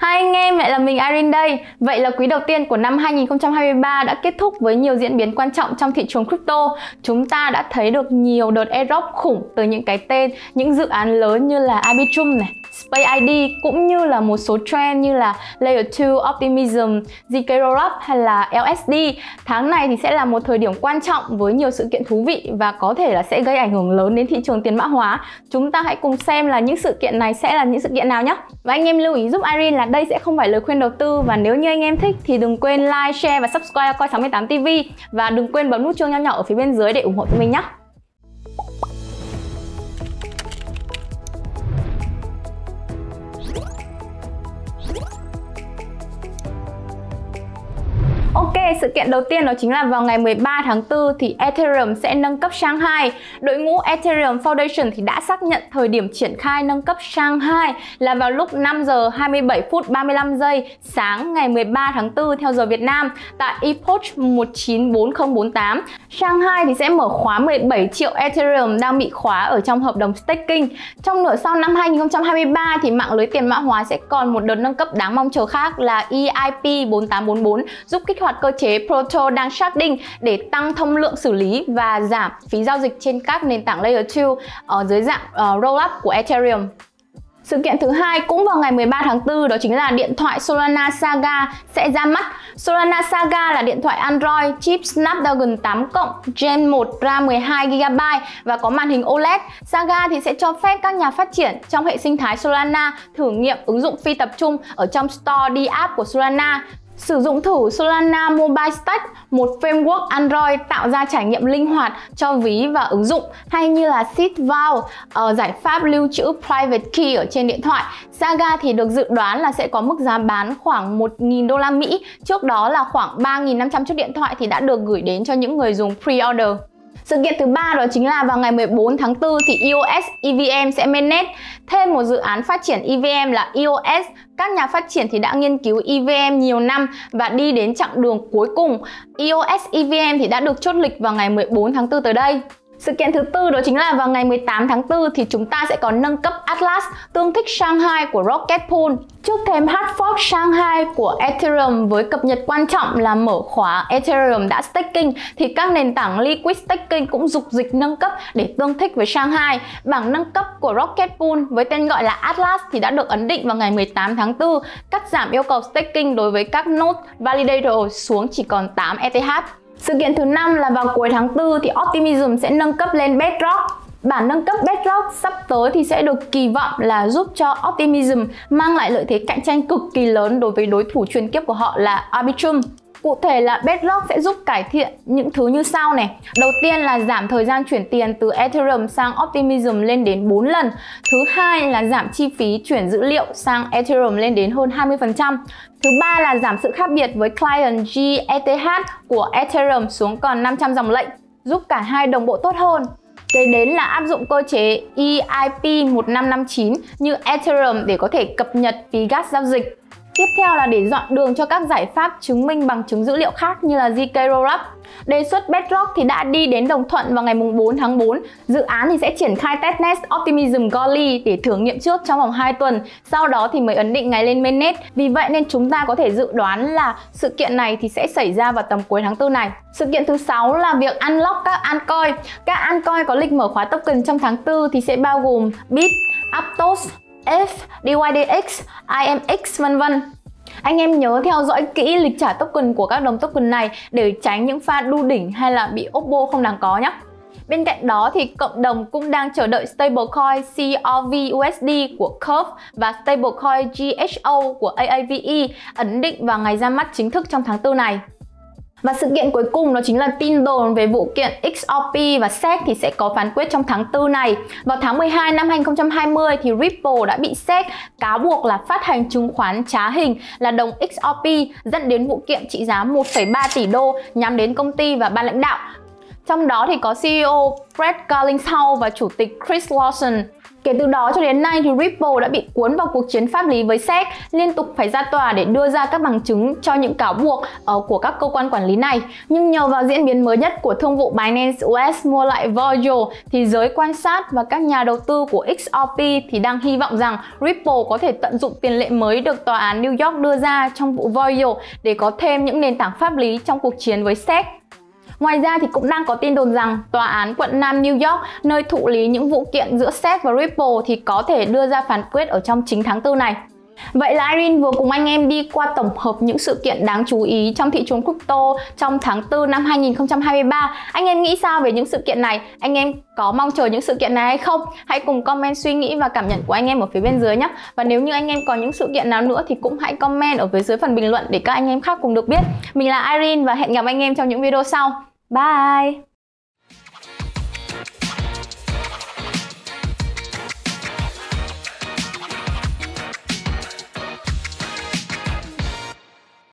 Hai anh em, lại là mình Irene đây. Vậy là quý đầu tiên của năm 2023 đã kết thúc với nhiều diễn biến quan trọng trong thị trường crypto. Chúng ta đã thấy được nhiều đợt airdrop khủng từ những cái tên, những dự án lớn như là Arbitrum này, Space ID, cũng như là một số trend như là Layer 2, Optimism, ZK Rollup hay là LSD. Tháng này thì sẽ là một thời điểm quan trọng với nhiều sự kiện thú vị và có thể là sẽ gây ảnh hưởng lớn đến thị trường tiền mã hóa. Chúng ta hãy cùng xem là những sự kiện này sẽ là những sự kiện nào nhé. Và anh em lưu ý giúp Irene là đây sẽ không phải lời khuyên đầu tư, và nếu như anh em thích thì đừng quên like, share và subscribe Coin68 TV, và đừng quên bấm nút chuông nho nhỏ ở phía bên dưới để ủng hộ tụi mình nhé. Ok, sự kiện đầu tiên đó chính là vào ngày 13 tháng 4 thì Ethereum sẽ nâng cấp Shanghai. Đội ngũ Ethereum Foundation thì đã xác nhận thời điểm triển khai nâng cấp Shanghai là vào lúc 5 giờ 27 phút 35 giây sáng ngày 13 tháng 4 theo giờ Việt Nam tại Epoch 194048. Shanghai thì sẽ mở khóa 17 triệu Ethereum đang bị khóa ở trong hợp đồng staking. Trong nửa sau năm 2023 thì mạng lưới tiền mã hóa sẽ còn một đợt nâng cấp đáng mong chờ khác là EIP 4844, giúp kích hoạt cơ chế Proto đang sharding để tăng thông lượng xử lý và giảm phí giao dịch trên các nền tảng Layer 2 ở dưới dạng rollup của Ethereum. Sự kiện thứ hai cũng vào ngày 13 tháng 4 đó chính là điện thoại Solana Saga sẽ ra mắt. Solana Saga là điện thoại Android chip Snapdragon 8 cộng Gen 1 RAM 12GB và có màn hình OLED. Saga thì sẽ cho phép các nhà phát triển trong hệ sinh thái Solana thử nghiệm ứng dụng phi tập trung ở trong Store D app của Solana. Sử dụng thử Solana Mobile Stack, một framework Android tạo ra trải nghiệm linh hoạt cho ví và ứng dụng, hay như là Seed Vault, giải pháp lưu trữ Private Key ở trên điện thoại. Saga thì được dự đoán là sẽ có mức giá bán khoảng 1.000 đô la Mỹ. Trước đó là khoảng 3.500 chiếc điện thoại thì đã được gửi đến cho những người dùng pre-order. Sự kiện thứ ba đó chính là vào ngày 14 tháng 4 thì EOS EVM sẽ mainnet thêm một dự án phát triển EVM là EOS. Các nhà phát triển thì đã nghiên cứu EVM nhiều năm và đi đến chặng đường cuối cùng. EOS EVM thì đã được chốt lịch vào ngày 14 tháng 4 tới đây. Sự kiện thứ tư đó chính là vào ngày 18 tháng 4 thì chúng ta sẽ có nâng cấp Atlas tương thích Shanghai của Rocket Pool. Trước thêm hard fork Shanghai của Ethereum với cập nhật quan trọng là mở khóa Ethereum đã staking thì các nền tảng liquid staking cũng dục dịch nâng cấp để tương thích với Shanghai. Bảng nâng cấp của Rocket Pool với tên gọi là Atlas thì đã được ấn định vào ngày 18 tháng 4, cắt giảm yêu cầu staking đối với các node validator xuống chỉ còn 8 ETH. Sự kiện thứ 5 là vào cuối tháng 4 thì Optimism sẽ nâng cấp lên Bedrock. Bản nâng cấp Bedrock sắp tới thì sẽ được kỳ vọng là giúp cho Optimism mang lại lợi thế cạnh tranh cực kỳ lớn đối với đối thủ truyền kiếp của họ là Arbitrum. Cụ thể là Bedrock sẽ giúp cải thiện những thứ như sau này. Đầu tiên là giảm thời gian chuyển tiền từ Ethereum sang Optimism lên đến 4 lần. Thứ hai là giảm chi phí chuyển dữ liệu sang Ethereum lên đến hơn 20%. Thứ ba là giảm sự khác biệt với client GETH của Ethereum xuống còn 500 dòng lệnh, giúp cả hai đồng bộ tốt hơn. Kế đến là áp dụng cơ chế EIP 1559 như Ethereum để có thể cập nhật phí gas giao dịch. Tiếp theo là để dọn đường cho các giải pháp chứng minh bằng chứng dữ liệu khác như là ZK Rollup. Đề xuất Bedrock thì đã đi đến đồng thuận vào ngày 4 tháng 4. Dự án thì sẽ triển khai testnet Optimism Goerli để thử nghiệm trước trong vòng 2 tuần. Sau đó thì mới ấn định ngày lên mainnet. Vì vậy nên chúng ta có thể dự đoán là sự kiện này thì sẽ xảy ra vào tầm cuối tháng 4 này. Sự kiện thứ 6 là việc unlock các altcoin. Các altcoin có lịch mở khóa token trong tháng 4 thì sẽ bao gồm BIT, Aptos, F, DYDX, IMX vân vân. Anh em nhớ theo dõi kỹ lịch trả token của các đồng token này để tránh những pha đu đỉnh hay là bị oppo không đáng có nhé. Bên cạnh đó thì cộng đồng cũng đang chờ đợi stablecoin CRV-USD của Curve và stablecoin GHO của AAVE ấn định vào ngày ra mắt chính thức trong tháng 4 này. Và sự kiện cuối cùng đó chính là tin đồn về vụ kiện XRP và SEC thì sẽ có phán quyết trong tháng 4 này. Vào tháng 12 năm 2020 thì Ripple đã bị SEC cáo buộc là phát hành chứng khoán trá hình là đồng XRP, dẫn đến vụ kiện trị giá 1,3 tỷ đô nhắm đến công ty và ban lãnh đạo. Trong đó thì có CEO Brett Garlinghouse và chủ tịch Chris Lawson. Kể từ đó cho đến nay thì Ripple đã bị cuốn vào cuộc chiến pháp lý với SEC, liên tục phải ra tòa để đưa ra các bằng chứng cho những cáo buộc của các cơ quan quản lý này. Nhưng nhờ vào diễn biến mới nhất của thương vụ Binance US mua lại Voyager thì giới quan sát và các nhà đầu tư của XRP thì đang hy vọng rằng Ripple có thể tận dụng tiền lệ mới được tòa án New York đưa ra trong vụ Voyager để có thêm những nền tảng pháp lý trong cuộc chiến với SEC. Ngoài ra thì cũng đang có tin đồn rằng Tòa án quận Nam New York, nơi thụ lý những vụ kiện giữa SEC và Ripple thì có thể đưa ra phán quyết ở trong chính tháng 4 này. Vậy là Irene vừa cùng anh em đi qua tổng hợp những sự kiện đáng chú ý trong thị trường crypto trong tháng 4 năm 2023. Anh em nghĩ sao về những sự kiện này? Anh em có mong chờ những sự kiện này hay không? Hãy cùng comment suy nghĩ và cảm nhận của anh em ở phía bên dưới nhé. Và nếu như anh em có những sự kiện nào nữa thì cũng hãy comment ở phía dưới phần bình luận để các anh em khác cùng được biết. Mình là Irene và hẹn gặp anh em trong những video sau. Bye!